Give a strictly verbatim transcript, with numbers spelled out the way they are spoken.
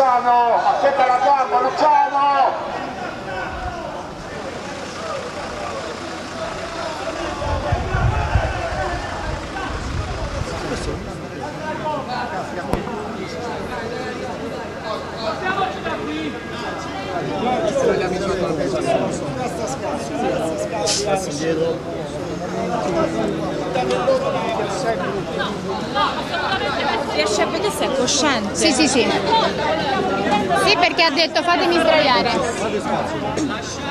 Luciano, aspetta la gamba, Luciano! Riesce a vedere se è cosciente? Sì, sì, sì. Sì, perché ha detto fatemi sdraiare.